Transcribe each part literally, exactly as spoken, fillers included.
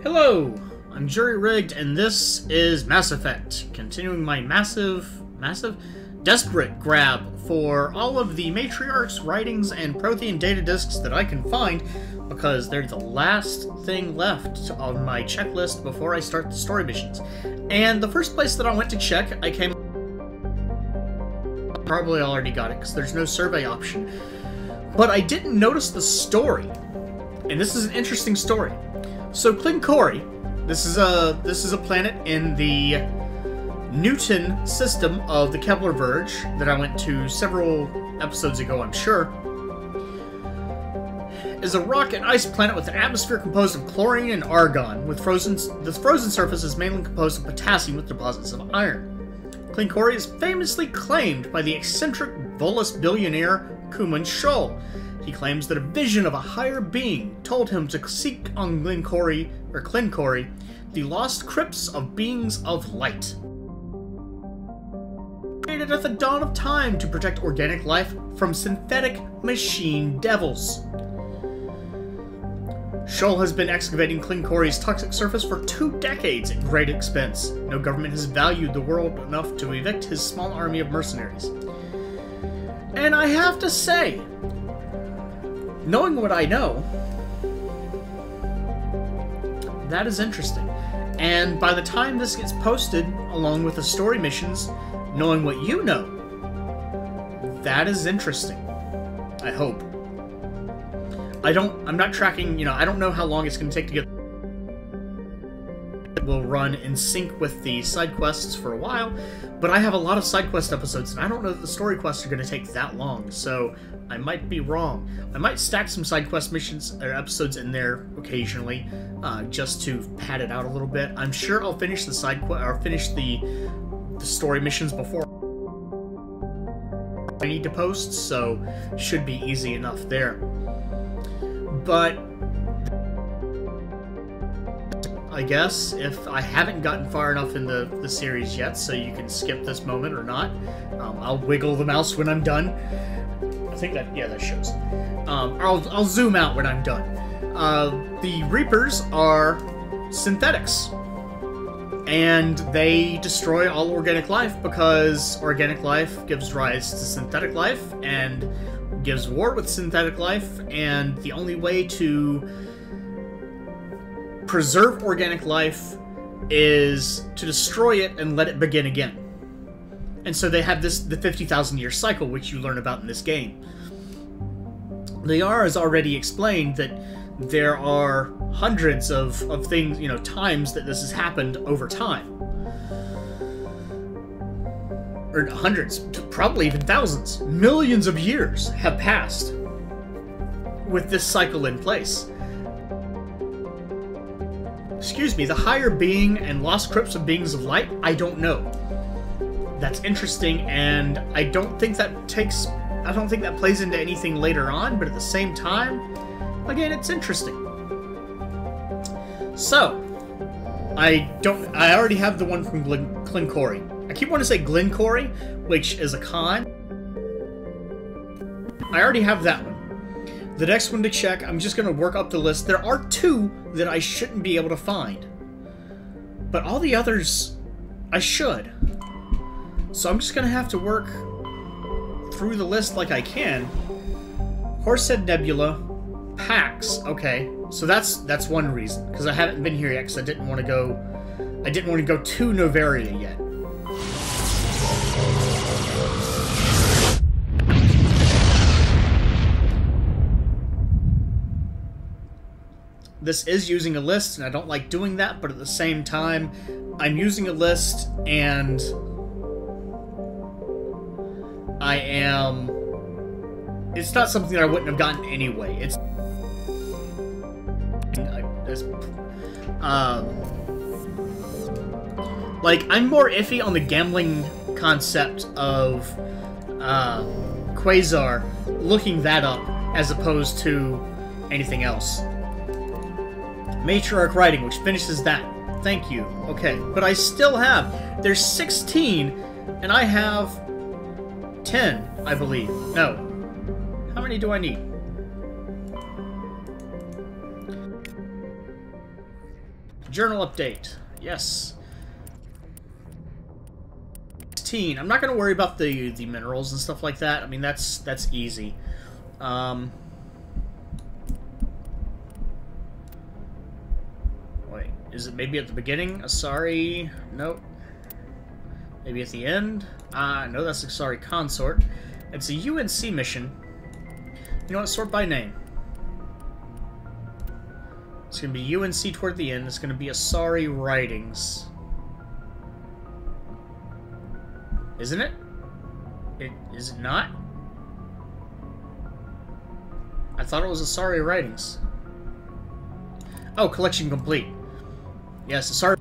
Hello, I'm Jury Rigged, and this is Mass Effect, continuing my massive, massive, desperate grab for all of the Matriarch's writings and Prothean data disks that I can find, because they're the last thing left on my checklist before I start the story missions. And the first place that I went to check, I came... Probably already got it, because there's no survey option. But I didn't notice the story. And this is an interesting story. So Klinkori, this is a this is a planet in the Newton system of the Kepler Verge that I went to several episodes ago, I'm sure. Is a rock and ice planet with an atmosphere composed of chlorine and argon, with frozen the frozen surface is mainly composed of potassium with deposits of iron. Klinkori is famously claimed by the eccentric Volus billionaire Kuman Scholl. He claims that a vision of a higher being told him to seek on Klinkori, or Klinkori, the lost crypts of beings of light. Created at the dawn of time to protect organic life from synthetic machine devils. Scholl has been excavating Klinkori's toxic surface for two decades at great expense. No government has valued the world enough to evict his small army of mercenaries. And I have to say, knowing what I know, that is interesting. And by the time this gets posted, along with the story missions, knowing what you know, that is interesting. I hope. I don't, I'm not tracking, you know, I don't know how long it's going to take to get... It will run in sync with the side quests for a while, but I have a lot of side quest episodes, and I don't know that the story quests are going to take that long, so I might be wrong. I might stack some side quest missions or episodes in there occasionally, uh, just to pad it out a little bit. I'm sure I'll finish the side quest or finish the the story missions before I need to post, so should be easy enough there. But I guess if I haven't gotten far enough in the, the series yet, so you can skip this moment or not, um, I'll wiggle the mouse when I'm done. I think that, yeah, that shows. Um, I'll, I'll zoom out when I'm done. Uh, the Reapers are synthetics. And they destroy all organic life because organic life gives rise to synthetic life and gives war with synthetic life, and the only way to preserve organic life is to destroy it and let it begin again. And so they have this the fifty thousand year cycle, which you learn about in this game. The R has already explained that there are hundreds of, of things, you know, times that this has happened over time. Or hundreds, probably even thousands. Millions of years have passed with this cycle in place. Excuse me, the higher being and lost crypts of beings of light, I don't know. That's interesting, and I don't think that takes... I don't think that plays into anything later on, but at the same time, again, it's interesting. So, I don't... I already have the one from Klinkori. I keep wanting to say Glencori, which is a con. I already have that one. The next one to check, I'm just going to work up the list. There are two that I shouldn't be able to find. But all the others, I should. So I'm just going to have to work through the list like I can. Horsehead Nebula, Pax, okay. So that's that's one reason, because I haven't been here yet, because I didn't want to go... I didn't want to go to Novaria yet. This is using a list, and I don't like doing that, but at the same time, I'm using a list, and I am... It's not something that I wouldn't have gotten anyway. It's... it's um... Like, I'm more iffy on the gambling concept of uh, Quasar, looking that up, as opposed to anything else. Matriarch writing, which finishes that. Thank you. Okay, but I still have... There's sixteen, and I have ten, I believe. No. How many do I need? Journal update. Yes. sixteen. I'm not going to worry about the the minerals and stuff like that. I mean, that's that's easy. Um, wait, is it maybe at the beginning? Asari? Nope. Maybe at the end? Ah, uh, no, that's Asari Consort. It's a U N C mission. You know what? Sort by name. It's going to be U N C toward the end. It's going to be Asari Writings. Isn't it? It is it not? I thought it was Asari Writings. Oh, collection complete. Yes, Asari.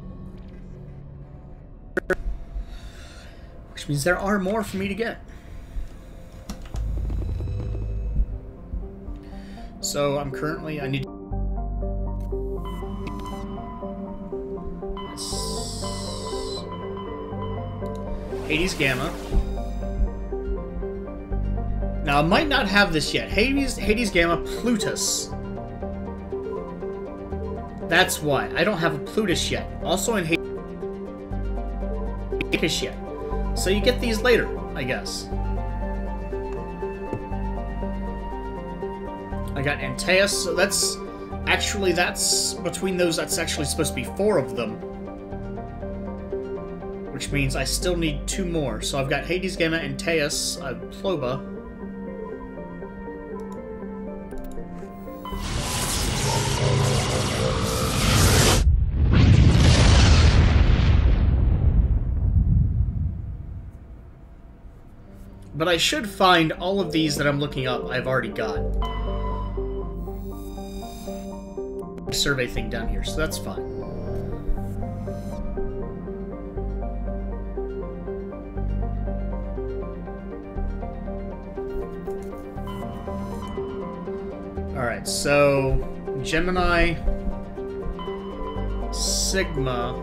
Which means there are more for me to get. So I'm currently, I need Hades Gamma. Now, I might not have this yet. Hades, Hades Gamma Plutus. That's why. I don't have a Plutus yet. Also in Hades yet. So you get these later, I guess. I got Antaeus, so that's... Actually, that's... Between those, that's actually supposed to be four of them. Which means I still need two more. So I've got Hades Gamma, Antaeus, uh, Ploba. But I should find all of these that I'm looking up I've already got. Survey thing down here, so that's fine. Alright, so Gemini, Sigma,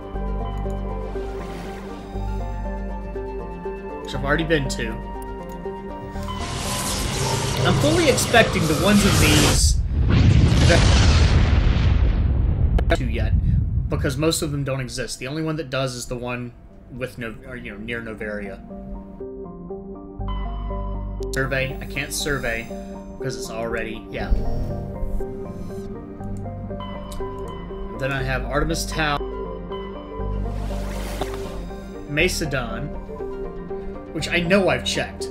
which I've already been to. I'm fully expecting the ones of these that to yet, because most of them don't exist. The only one that does is the one with no, or you know, near Novaria. Survey. I can't survey because it's already yeah. Then I have Artemis Tau, Macedon, which I know I've checked.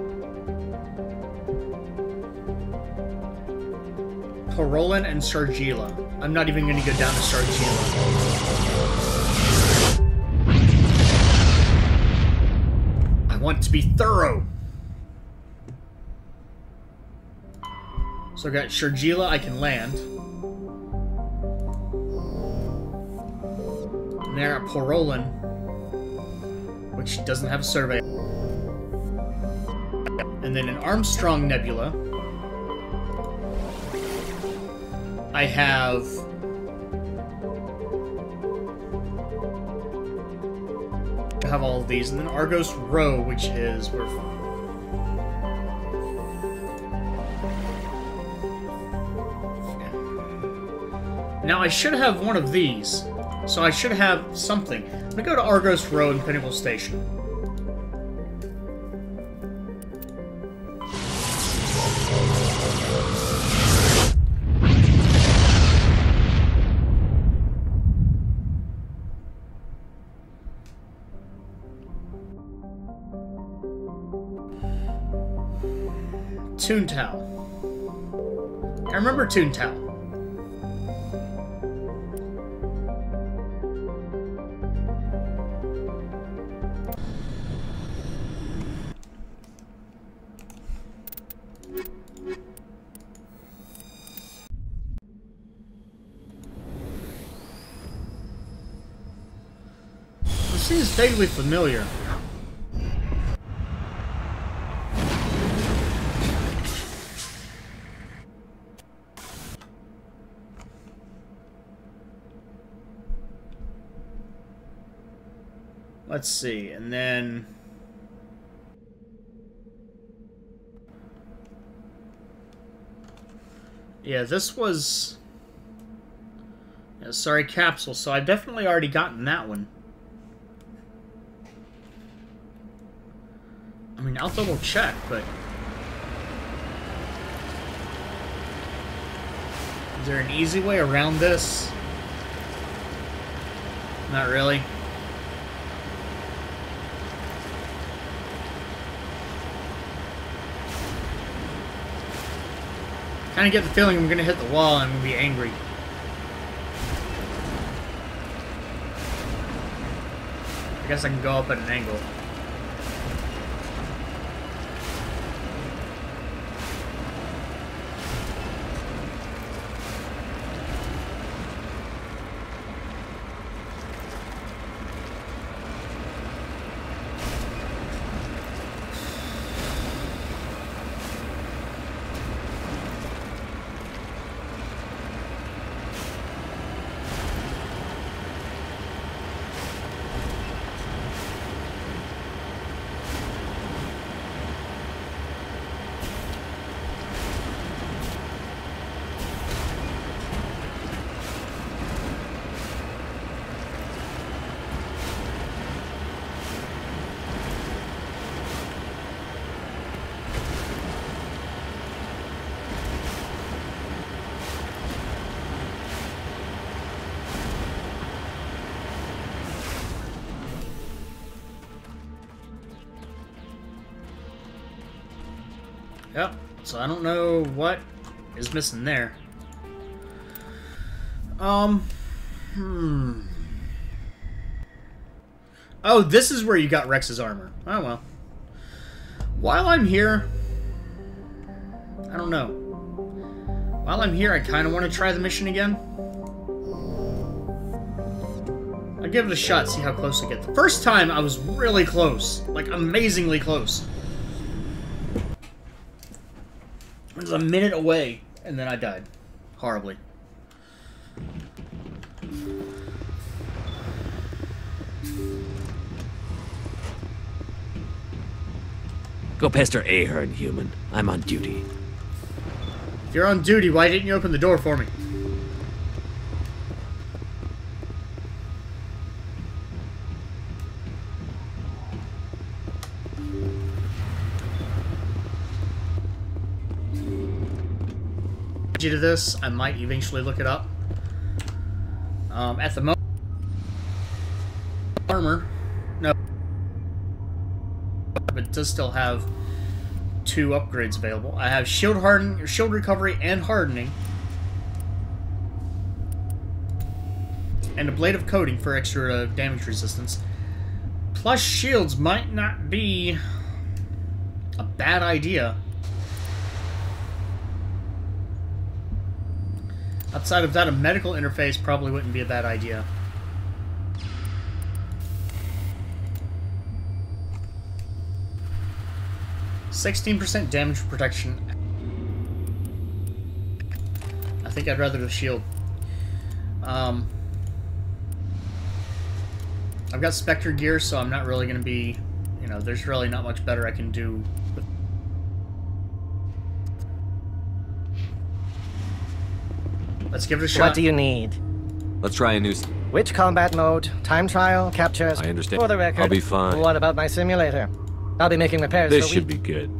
Parolin and Sargila. I'm not even going to go down to Sargila. I want to be thorough. So I got Sargila I can land. And there at Parolin, which doesn't have a survey. And then in Armstrong Nebula, I have I have all of these, and then Argos Row, which is where now I should have one of these, so I should have something. I'm gonna go to Argos Row and Pinnacle Station. Toontown. I remember Toontown. This seems vaguely familiar. Let's see, and then... Yeah, this was... Yeah, Uh, sorry, capsule. So I've definitely already gotten that one. I mean, I'll double check, but... Is there an easy way around this? Not really. Kind of get the feeling I'm going to hit the wall and I'm going to be angry. I guess I can go up at an angle. Yep, so I don't know what is missing there. Um, hmm. Oh, this is where you got Rex's armor. Oh, well. While I'm here, I don't know. While I'm here, I kind of want to try the mission again. I'll give it a shot, see how close I get. The first time, I was really close. Like, amazingly close. It was a minute away, and then I died. Horribly. Go pester Ahern, human. I'm on duty. If you're on duty, why didn't you open the door for me? To this, I might eventually look it up. Um, at the moment, armor, no, but it does still have two upgrades available. I have shield harden, shield recovery, and hardening, and a blade of coating for extra uh, damage resistance. Plus, shields might not be a bad idea. Outside of that, a medical interface probably wouldn't be a bad idea. sixteen percent damage protection. I think I'd rather the shield. Um, I've got Spectre gear, so I'm not really going to be... You know, there's really not much better I can do with... Let's give it a shot. What do you need? Let's try a new... Which combat mode? Time trial? Captures? I understand. For the record, I'll be fine. What about my simulator? I'll be making repairs This for should week. be good.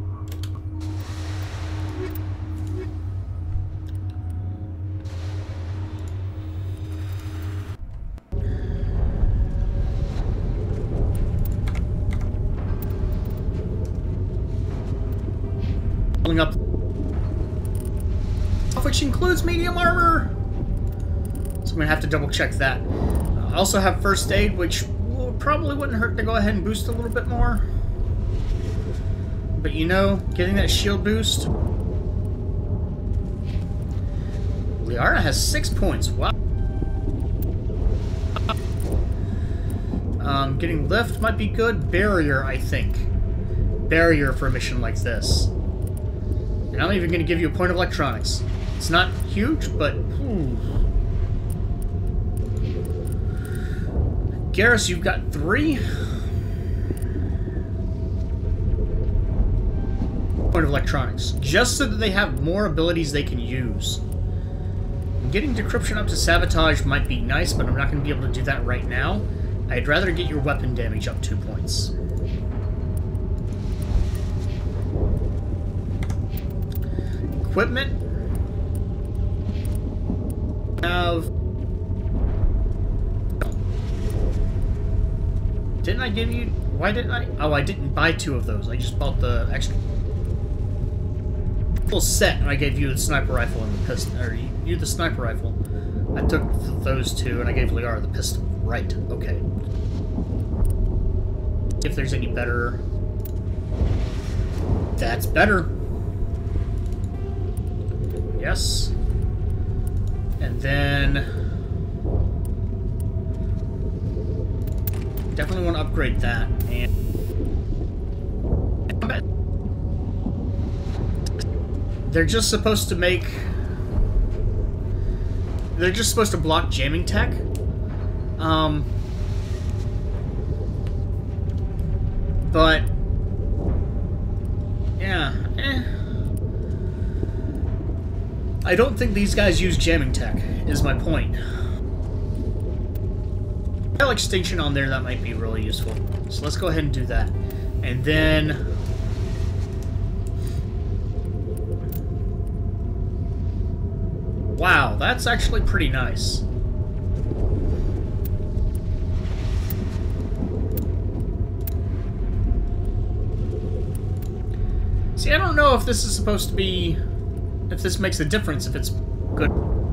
Pulling up, which includes medium armor. So I'm gonna have to double check that. I also have first aid, which will, probably wouldn't hurt to go ahead and boost a little bit more. But you know, getting that shield boost. Liara has six points. Wow. Um, getting lift might be good. Barrier, I think. Barrier for a mission like this. And I'm even going to give you a point of electronics. It's not huge, but... Whew. Garrus, you've got three. Point of electronics. Just so that they have more abilities they can use. Getting decryption up to sabotage might be nice, but I'm not going to be able to do that right now. I'd rather get your weapon damage up two points. Equipment. Have. Didn't I give you? Why didn't I? Oh, I didn't buy two of those. I just bought the extra full set, and I gave you the sniper rifle and the pistol. Or you, you the sniper rifle. I took th those two, and I gave Liara the pistol. Right. Okay. If there's any better, that's better. Yes. And then definitely want to upgrade that. And they're just supposed to make. They're just supposed to block jamming tech. Um. But yeah, eh. I don't think these guys use jamming tech, is my point. I like extinction on there, that might be really useful. So let's go ahead and do that. And then wow, that's actually pretty nice. See, I don't know if this is supposed to be... if this makes a difference, if it's good.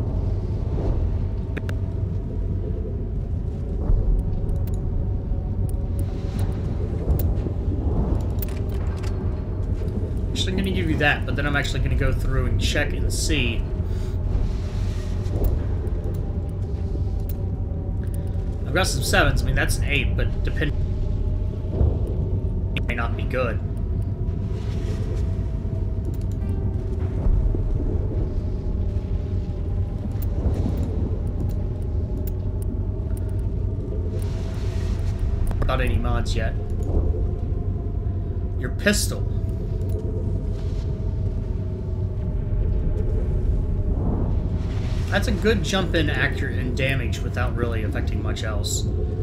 Actually, I'm going to give you that, but then I'm actually going to go through and check and see. I've got some sevens. I mean, that's an eight, but depending... it may not be good. Not any mods yet. Your pistol. That's a good jump in accurate and damage without really affecting much else.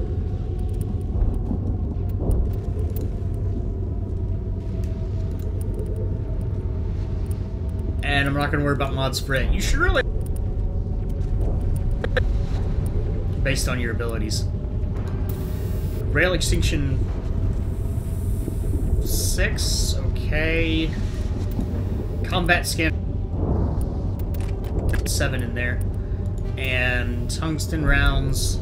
And I'm not going to worry about mods for it. You should really... based on your abilities. Rail extinction six, okay. Combat scan seven in there. And tungsten rounds.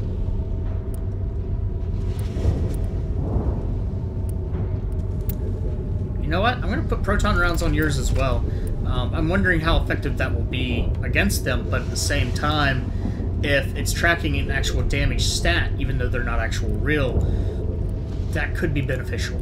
You know what? I'm going to put proton rounds on yours as well. Um, I'm wondering how effective that will be against them, but at the same time, if it's tracking an actual damage stat, even though they're not actual real, that could be beneficial.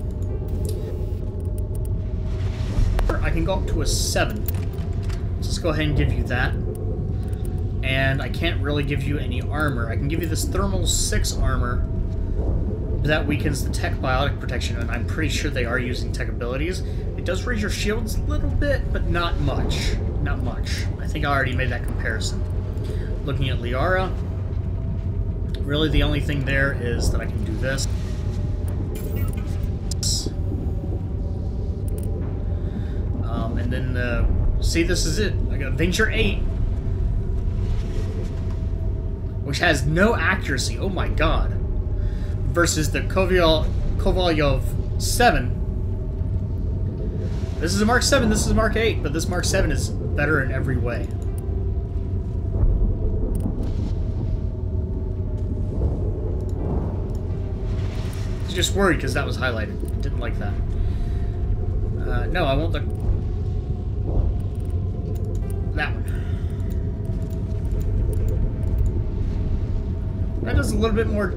I can go up to a seven. Let's just go ahead and give you that. And I can't really give you any armor. I can give you this thermal six armor. That weakens the tech biotic protection, and I'm pretty sure they are using tech abilities. It does raise your shields a little bit, but not much. Not much. I think I already made that comparison. Looking at Liara, really the only thing there is that I can do this. Um, and then, uh, see, this is it. I got Venture eight, which has no accuracy. Oh my god. Versus the Koval Kovalyov seven. This is a Mark seven, this is a Mark eight, but this Mark seven is better in every way. Just worried because that was highlighted. Didn't like that. Uh, no, I want the that one. That does a little bit more.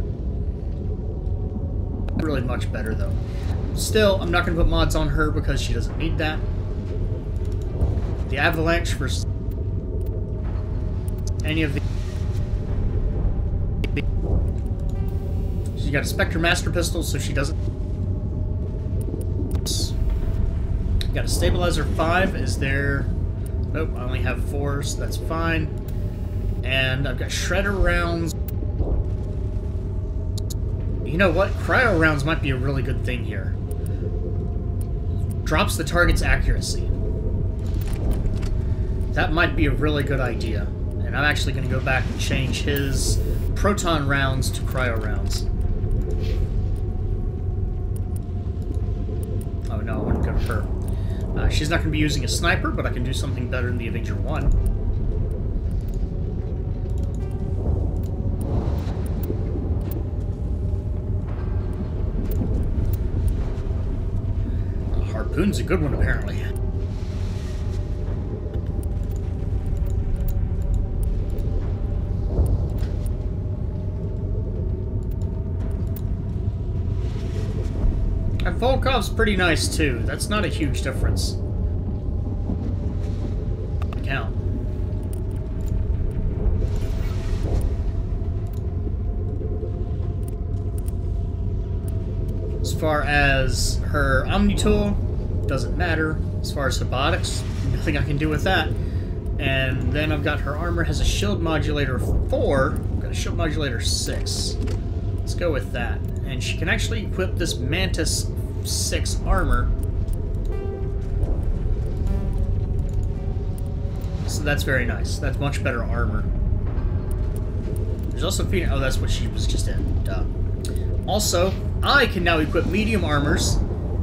Not really much better though. Still, I'm not going to put mods on her because she doesn't need that. The avalanche for any of the. She got a Spectre Master Pistol, so she doesn't. Got a Stabilizer five. Is there... Nope, I only have four, so that's fine. And I've got shredder rounds. You know what? Cryo rounds might be a really good thing here. Drops the target's accuracy. That might be a really good idea. And I'm actually going to go back and change his proton rounds to cryo rounds. Oh no, I want to go to her. Uh, she's not going to be using a sniper, but I can do something better than the Avenger one. Uh, Harpoon's a good one, apparently. And Volkov's pretty nice, too. That's not a huge difference. Count. As far as her Omni Tool, doesn't matter. As far as robotics, nothing I can do with that. And then I've got her armor has a shield modulator four. I've got a shield modulator six. Let's go with that. And she can actually equip this Mantis six armor. So that's very nice. That's much better armor. There's also feeding. Oh, that's what she was just in. Duh. Also, I can now equip medium armors.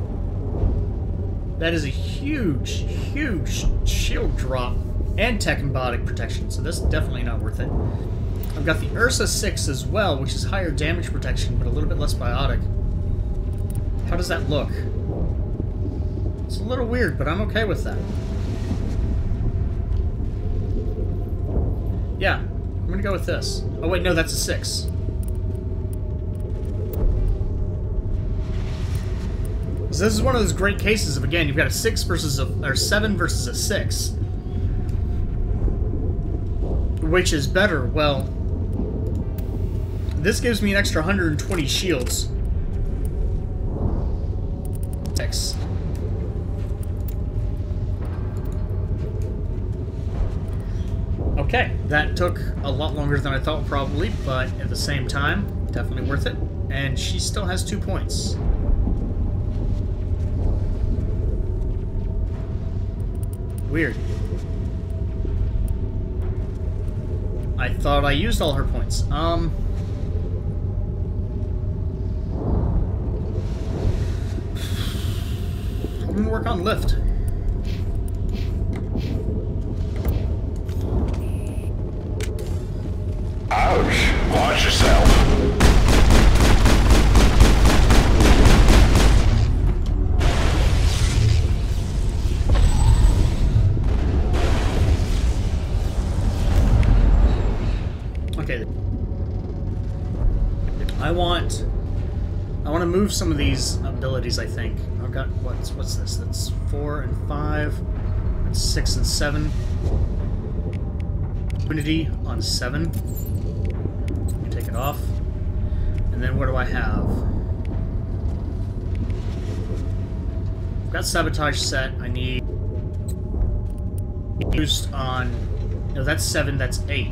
That is a huge, huge shield drop and tech and biotic protection, so this is definitely not worth it. I've got the Ursa six as well, which is higher damage protection, but a little bit less biotic. How does that look? It's a little weird, but I'm okay with that. Yeah, I'm gonna go with this. Oh wait, no, that's a six. So this is one of those great cases of, again, you've got a six versus a, or seven versus a six. Which is better? Well, this gives me an extra one hundred twenty shields. Six. Okay, that took a lot longer than I thought probably, but at the same time, definitely worth it. And she still has two points. Weird. I thought I used all her points. Um... I'm gonna work on lift. Ouch! Watch yourself! Okay. I want... I want to move some of these abilities, I think. I've got... What's, what's this? That's four and five. That's six and seven. Unity on seven. Take it off. And then what do I have? I've got sabotage set. I need boost on... No, that's seven, that's eight.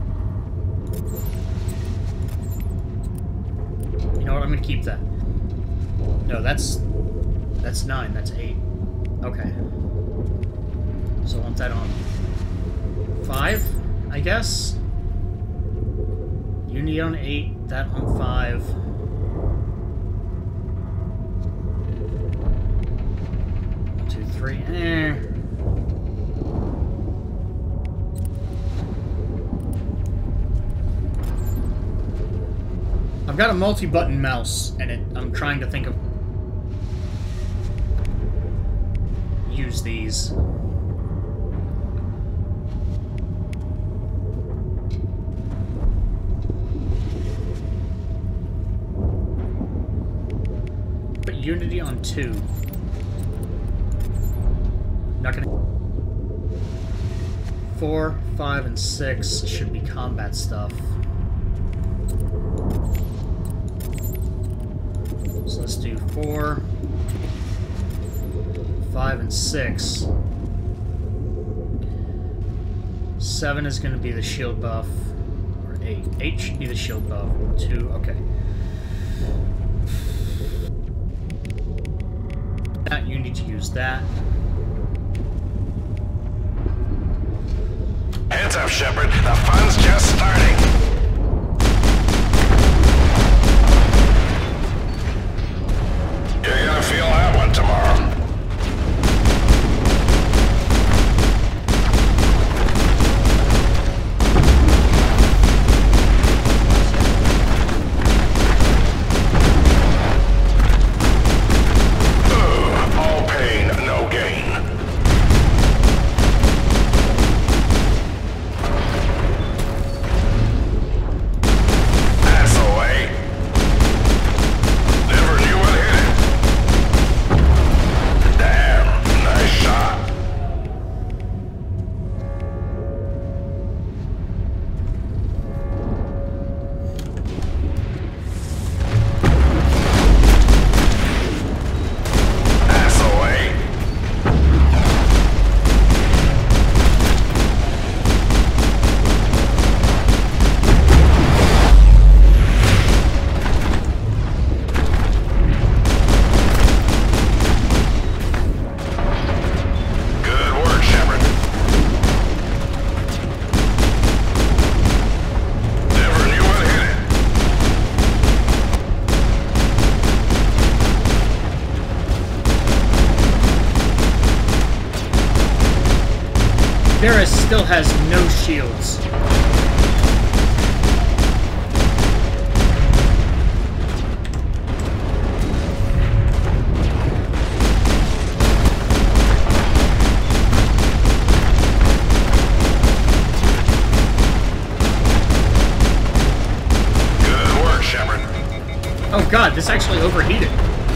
You know what, I'm gonna keep that. No, that's... That's nine, that's eight. Okay. So I want that on five, I guess? Unity on eight, that on five. One, two, three, eh. I've got a multi-button mouse, and it, I'm trying to think of... use these. Unity on two. Not gonna. Four, five, and six should be combat stuff. So let's do four, five, and six. Seven is going to be the shield buff. Or eight. Eight should be the shield buff. Two, okay. That, you need to use that. Heads up, Shepard. The fun's just starting. You're gonna feel that one tomorrow. Varys still has no shields. Good work, Shepard. Oh god, this actually overheated.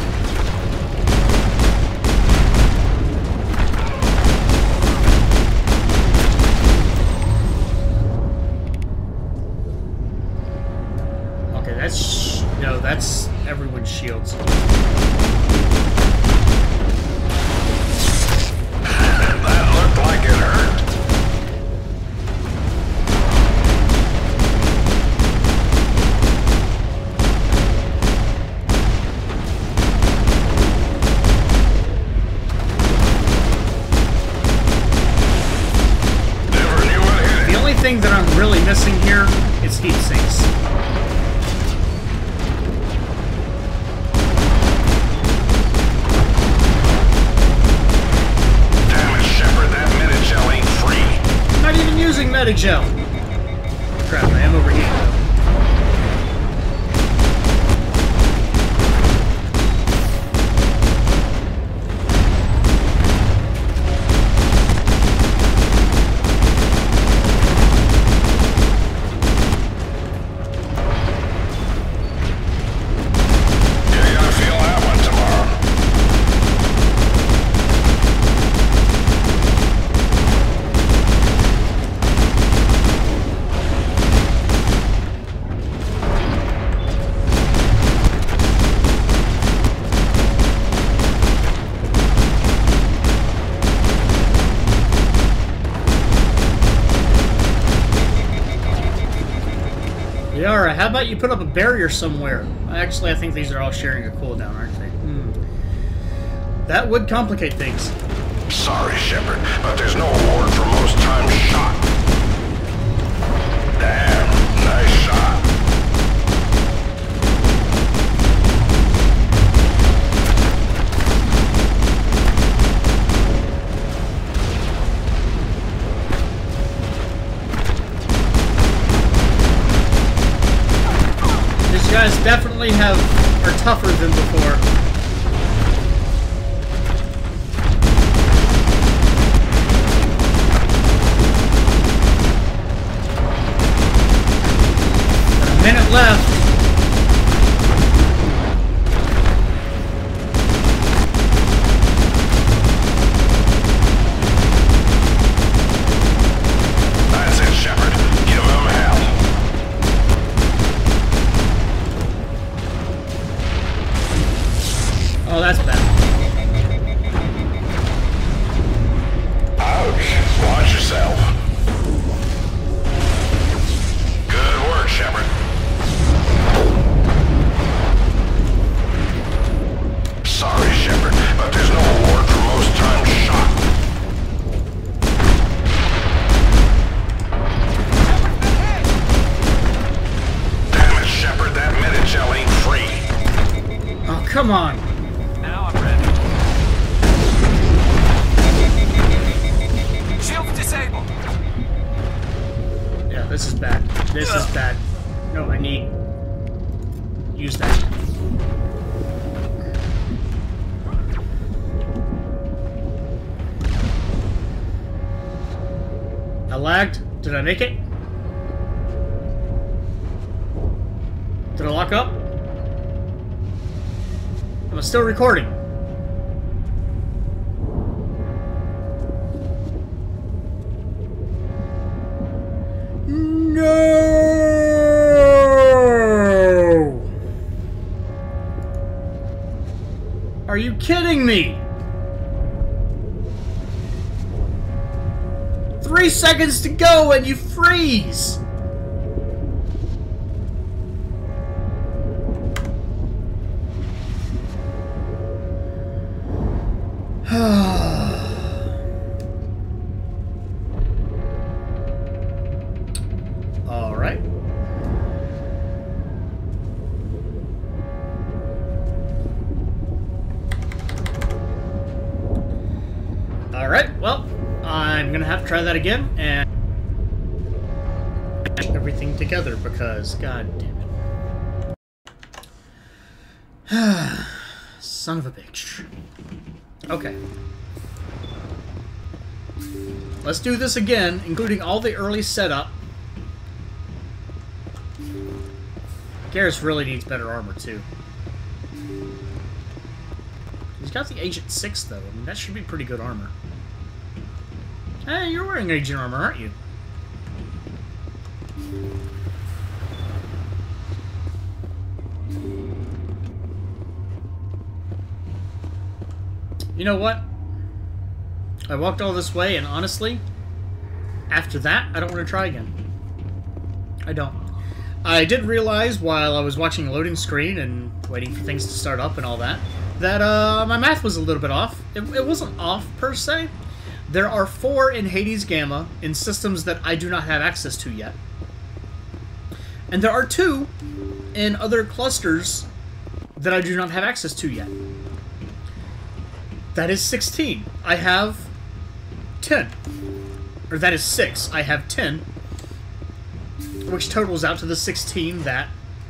That's... no, that's everyone's shields. That looked like it hurt. Never knew what hit it. The only thing that I'm really missing here is heat sinks. Using Medigel. Crap, I am overheating though. You're gonna feel that one tomorrow. Yara, how about you put up a barrier somewhere? Actually, I think these are all sharing a cooldown, aren't they? Hmm. That would complicate things. Sorry, Shepard, but there's no award for most times shot. Damn, nice shot. These guys definitely have are tougher than before. Got a minute left. That's it, Shepard. Give them hell. Oh, that's bad. Ouch. Watch yourself. come on. Now I'm ready. Shield disabled. Yeah, this is bad. This is bad. No, I need... use that. I lagged. Did I make it? Did I lock up? Am I still recording? No! Are you kidding me? Three seconds to go and you freeze! Alright. Alright, well, I'm gonna have to try that again and everything together because, god damn it. Son of a bitch. Okay. Let's do this again, including all the early setup. Garrus really needs better armor, too. He's got the Agent six, though. I mean, that should be pretty good armor. Hey, you're wearing Agent armor, aren't you? You know what? I walked all this way, and honestly, after that, I don't want to try again. I don't. I did realize while I was watching the loading screen and waiting for things to start up and all that, that uh, my math was a little bit off. It, it wasn't off, per se. There are four in Hades Gamma in systems that I do not have access to yet. And there are two in other clusters that I do not have access to yet. That is sixteen. I have ten. Or that is six. I have ten. Which totals out to the sixteen that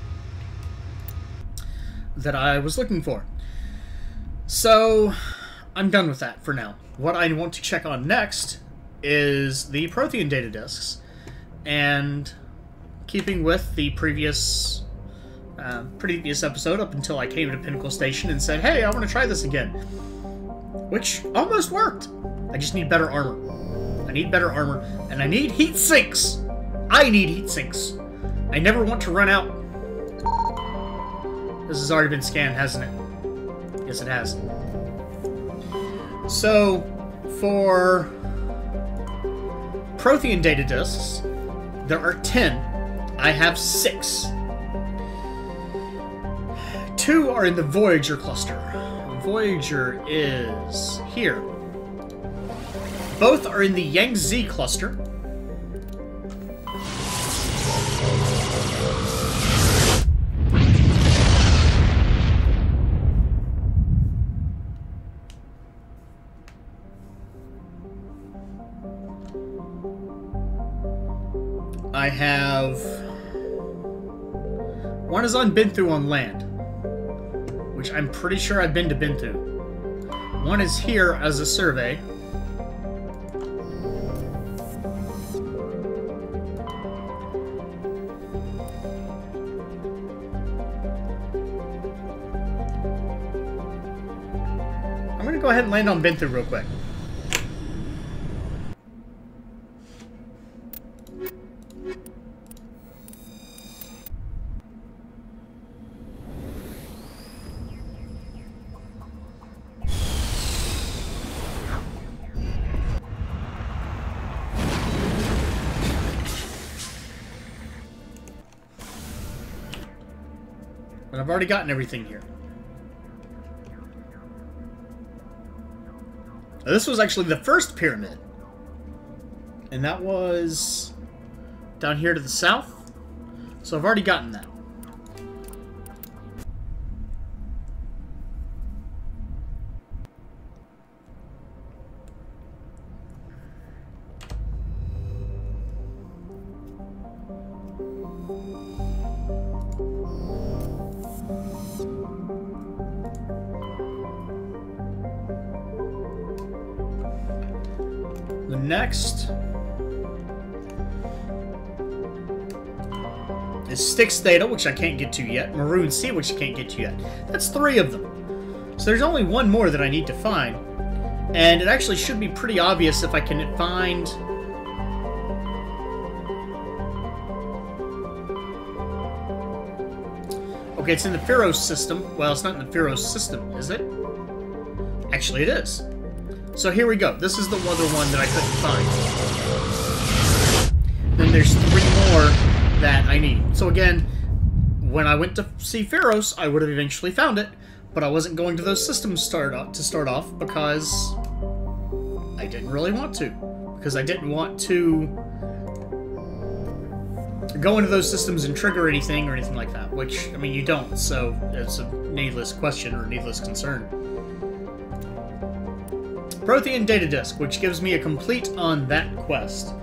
that I was looking for. So, I'm done with that for now. What I want to check on next is the Prothean data disks. And keeping with the previous uh, previous episode up until I came to Pinnacle Station and said, hey, I want to try this again. Which almost worked. I just need better armor. I need better armor. And I need heat sinks. I need heat sinks. I never want to run out. This has already been scanned, hasn't it? Yes, it has. So, for Prothean data disks, there are ten. I have six. Two are in the Voyager cluster. Voyager is here. Both are in the Yangtze cluster. I have... One is on Benthu on land, which I'm pretty sure I've been to Benthu. One is here as a survey. I'm gonna go ahead and land on Benthu real quick. But I've already gotten everything here. Now, this was actually the first pyramid. And that was down here to the south. So I've already gotten that. next is Styx Theta, which I can't get to yet. Maroon Sea, which I can't get to yet. That's three of them. So there's only one more that I need to find. And it actually should be pretty obvious if I can find... Okay, it's in the Pharos system. Well, it's not in the Pharos system, is it? Actually, it is. So here we go. This is the other one that I couldn't find. Then there's three more that I need. So again, when I went to see Pharos, I would have eventually found it, but I wasn't going to those systems start off, to start off because I didn't really want to. Because I didn't want to go into those systems and trigger anything or anything like that, which, I mean, you don't, so it's a needless question or needless concern. Prothean Data Disk, which gives me a complete on that quest.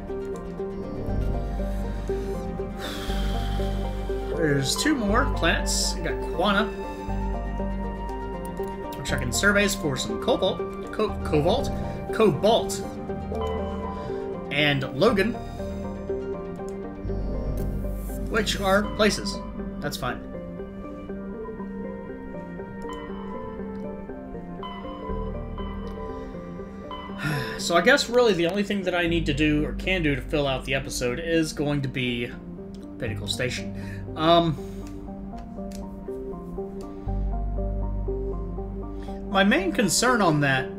There's two more planets. I got Quana, which I can survey for some cobalt, co cobalt, cobalt, and Logan, which are places. That's fine. So I guess really the only thing that I need to do or can do to fill out the episode is going to be Pinnacle Station. Um, my main concern on that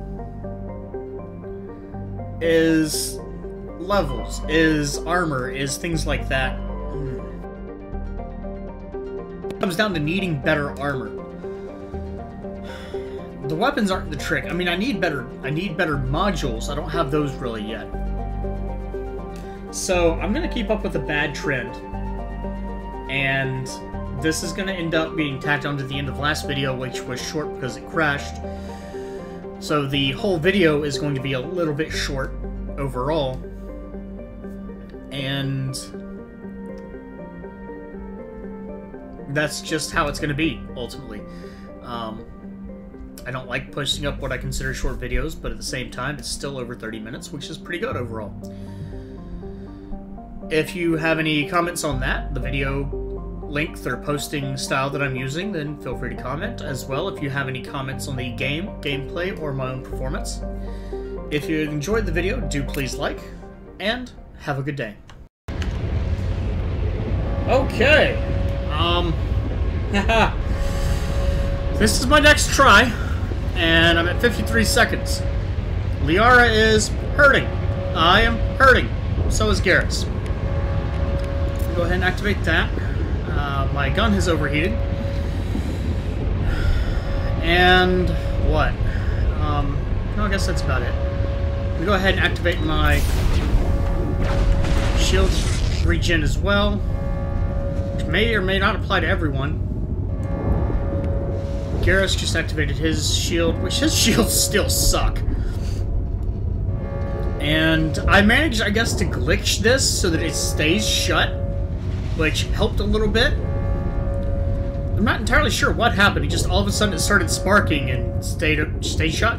is levels, is armor, is things like that. It comes down to needing better armor. The weapons aren't the trick. I mean, I need better I need better modules. I don't have those really yet. So, I'm going to keep up with a bad trend. And this is going to end up being tacked onto the end of the last video, which was short because it crashed. So the whole video is going to be a little bit short overall. And that's just how it's going to be, ultimately. Um... I don't like posting up what I consider short videos, but at the same time, it's still over thirty minutes, which is pretty good overall. If you have any comments on that, the video length or posting style that I'm using, then feel free to comment. As well, if you have any comments on the game, gameplay, or my own performance. If you enjoyed the video, do please like, and have a good day. Okay. Um... This is my next try. And I'm at fifty-three seconds. Liara is hurting. I am hurting. So is Garrus. Go ahead and activate that. Uh, my gun has overheated. And what? Um, no, I guess that's about it. I'm gonna go ahead and activate my shield regen as well, which may or may not apply to everyone. Garrus just activated his shield, which his shields still suck. And I managed, I guess, to glitch this so that it stays shut, which helped a little bit. I'm not entirely sure what happened. It just all of a sudden it started sparking and stayed, stayed shut.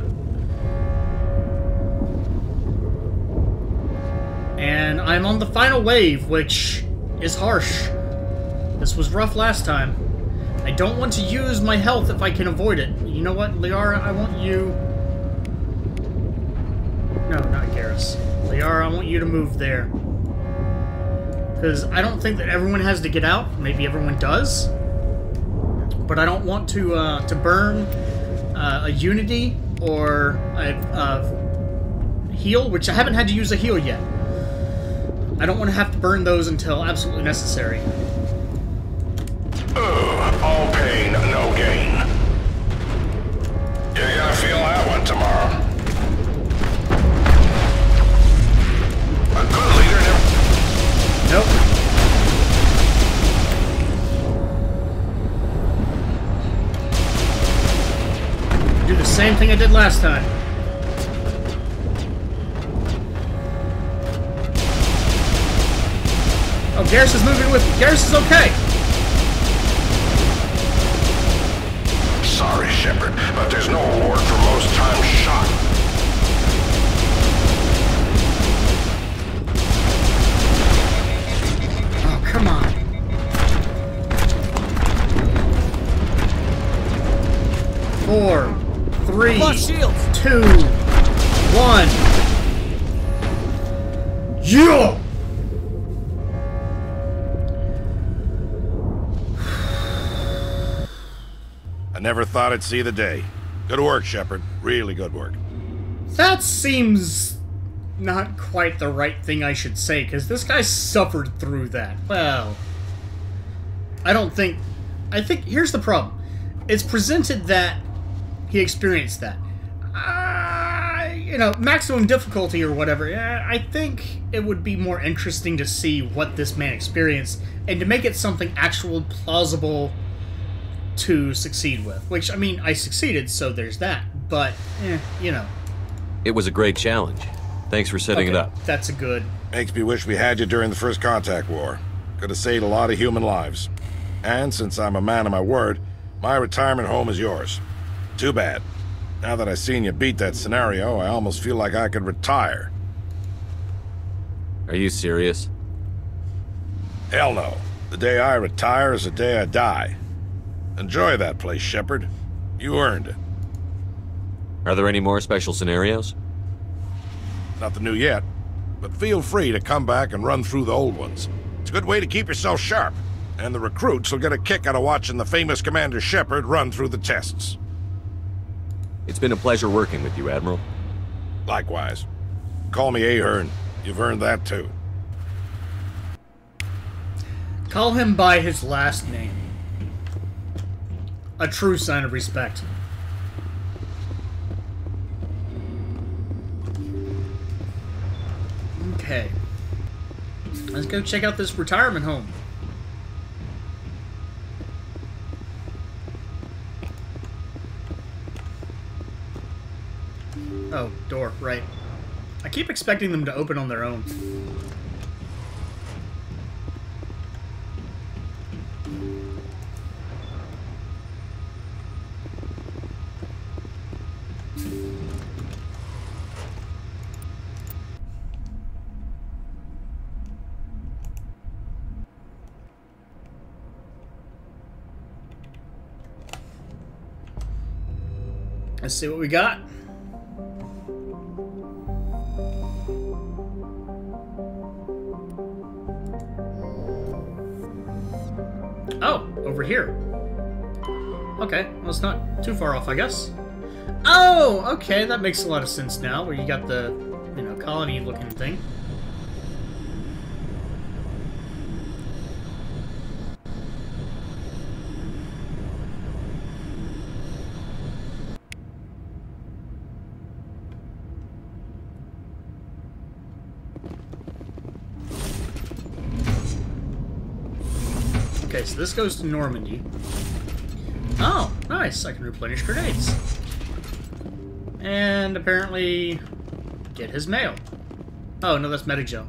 And I'm on the final wave, which is harsh. This was rough last time. I don't want to use my health if I can avoid it. You know what, Liara, I want you... No, not Garrus. Liara, I want you to move there. Because I don't think that everyone has to get out. Maybe everyone does. But I don't want to, uh, to burn uh, a Unity or a, a heal, which I haven't had to use a heal yet. I don't want to have to burn those until absolutely necessary. Ugh, all pain, no gain. You're gonna feel that one tomorrow. A good leader never... Nope. Do the same thing I did last time. Oh, Garrus is moving with me. Garrus is okay. Sorry, Shepard, but there's no reward for most times shot. come on. Four, three, two, one. Yeah! I never thought I'd see the day. Good work, Shepard. Really good work. That seems not quite the right thing I should say, because this guy suffered through that. Well, I don't think... I think... Here's the problem. It's presented that he experienced that. Uh, you know, maximum difficulty or whatever. I think it would be more interesting to see what this man experienced, and to make it something actual plausible to succeed with. Which, I mean, I succeeded, so there's that. But, eh, you know. It was a great challenge. Thanks for setting Okay, it up. that's a good... Makes me wish we had you during the first contact war. Could have saved a lot of human lives. And since I'm a man of my word, my retirement home is yours. Too bad. Now that I've seen you beat that scenario, I almost feel like I could retire. Are you serious? Hell no. The day I retire is the day I die. Enjoy that place, Shepard. You earned it. Are there any more special scenarios? Nothing new yet, but feel free to come back and run through the old ones. It's a good way to keep yourself sharp, and the recruits will get a kick out of watching the famous Commander Shepard run through the tests. It's been a pleasure working with you, Admiral. Likewise. Call me Ahern. You've earned that too. Call him by his last name. A true sign of respect. Okay. Let's go check out this retirement home. Oh, door, right. I keep expecting them to open on their own. Let's see what we got. Oh, over here. Okay, well, it's not too far off, I guess. Oh, okay, that makes a lot of sense now, where you got the, you know, colony-looking thing. Okay, so this goes to Normandy. Oh, nice. I can replenish grenades. And apparently get his mail. Oh, no, that's Medigel.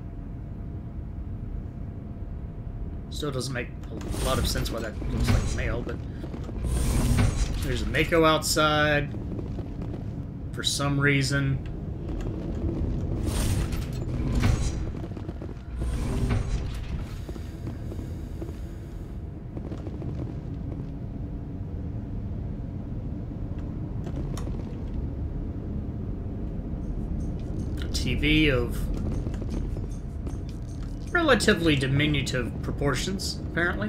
Still doesn't make a lot of sense why that looks like mail, but... There's a Mako outside. For some reason. T V of relatively diminutive proportions, apparently.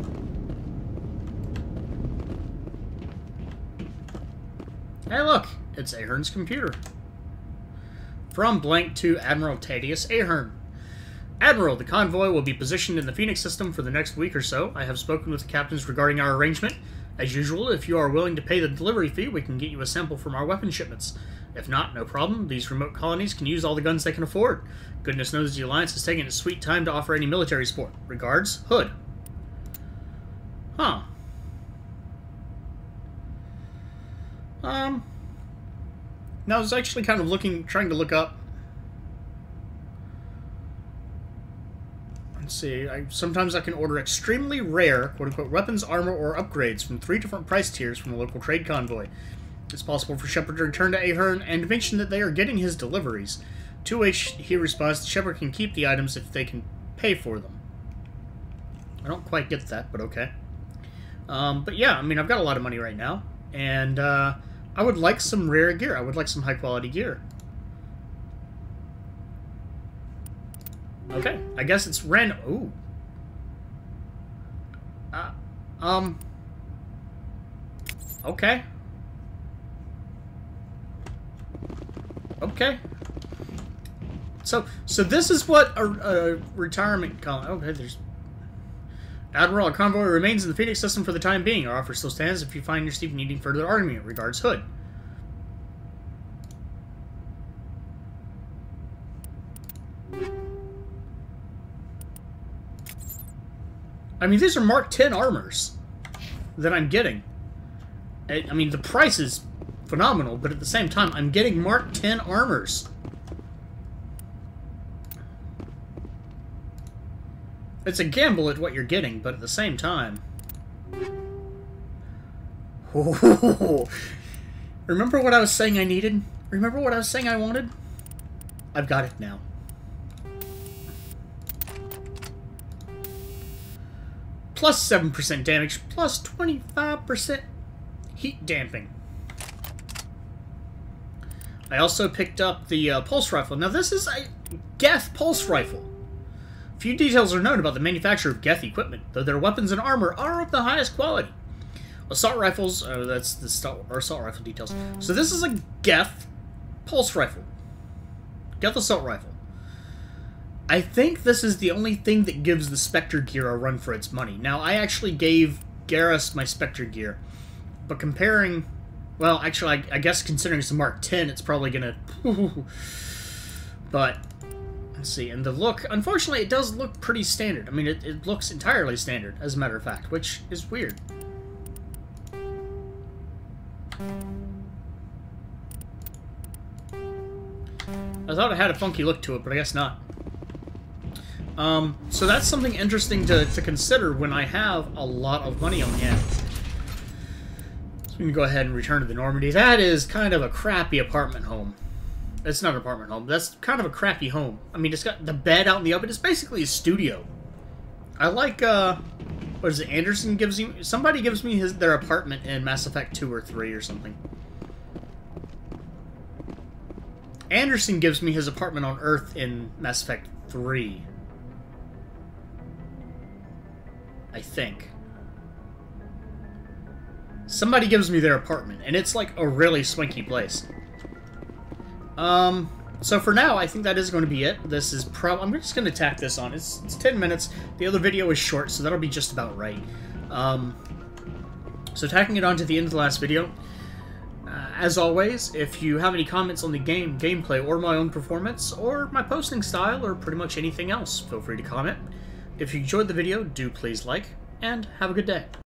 Hey, look! It's Ahern's computer. From blank to Admiral Thaddeus Ahern. Admiral, the convoy will be positioned in the Phoenix system for the next week or so. I have spoken with the captains regarding our arrangement. As usual, if you are willing to pay the delivery fee, we can get you a sample from our weapon shipments. If not, no problem. These remote colonies can use all the guns they can afford. Goodness knows the Alliance is taking its sweet time to offer any military support. Regards, Hood. Huh. Um... Now, I was actually kind of looking, trying to look up. Let's see. I, sometimes I can order extremely rare, quote-unquote, weapons, armor, or upgrades from three different price tiers from a local trade convoy. It's possible for Shepard to return to Ahern and mention that they are getting his deliveries. To which he responds that Shepard can keep the items if they can pay for them. I don't quite get that, but okay. Um, but yeah, I mean, I've got a lot of money right now, and uh, I would like some rare gear. I would like some high-quality gear. Okay, I guess it's random. Ooh. Uh, um. Okay. Okay. So, so this is what a, a retirement con- okay, there's... Admiral, a convoy remains in the Phoenix system for the time being. Our offer still stands if you find yourself needing further argument. Regards, Hood. I mean, these are Mark ten armors that I'm getting. I, I mean, the price is phenomenal, but at the same time, I'm getting Mark ten armors. It's a gamble at what you're getting, but at the same time... Oh, remember what I was saying I needed? Remember what I was saying I wanted? I've got it now. Plus seven percent damage, plus twenty-five percent heat damping. I also picked up the uh, pulse rifle. Now this is a Geth pulse rifle. Few details are known about the manufacture of Geth equipment, though their weapons and armor are of the highest quality. Assault rifles, oh, that's the assault, or assault rifle details. So this is a Geth pulse rifle. Geth assault rifle. I think this is the only thing that gives the Spectre gear a run for its money. Now, I actually gave Garrus my Spectre gear, but comparing... Well, actually, I, I guess considering it's a Mark ten, it's probably gonna... But... Let's see, and the look, unfortunately, it does look pretty standard. I mean, it, it looks entirely standard, as a matter of fact, which is weird. I thought it had a funky look to it, but I guess not. Um, so that's something interesting to, to consider when I have a lot of money on hand. So we can go ahead and return to the Normandy. That is kind of a crappy apartment home. It's not an apartment home. That's kind of a crappy home. I mean, it's got the bed out in the open. It's basically a studio. I like, uh... What is it? Anderson gives you... Somebody gives me his their apartment in Mass Effect two or three or something. Anderson gives me his apartment on Earth in Mass Effect three. I think. Somebody gives me their apartment, and it's like a really swanky place. Um, so for now, I think that is going to be it. This is pro- I'm just going to tack this on. It's, it's ten minutes. The other video is short, so that'll be just about right. Um, so tacking it on to the end of the last video. Uh, as always, if you have any comments on the game, gameplay, or my own performance, or my posting style, or pretty much anything else, feel free to comment. If you enjoyed the video, do please like, and have a good day.